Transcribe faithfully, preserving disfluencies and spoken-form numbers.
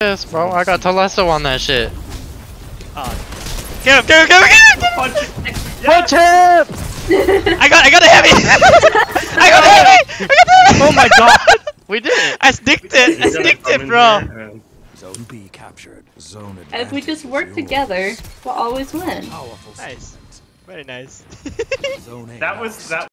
Yes, bro. I got Telesto on that shit. Oh. Get him, get him, get him, get him! Punch it! Punch him! I got, I got a heavy! I got a heavy! I got a heavy! Oh my god! We did it! I sticked it! I sticked it, bro! Zone B captured. Zone If we just work advantage together, we'll always win. Powerful Nice. Very nice. Zone A That was that.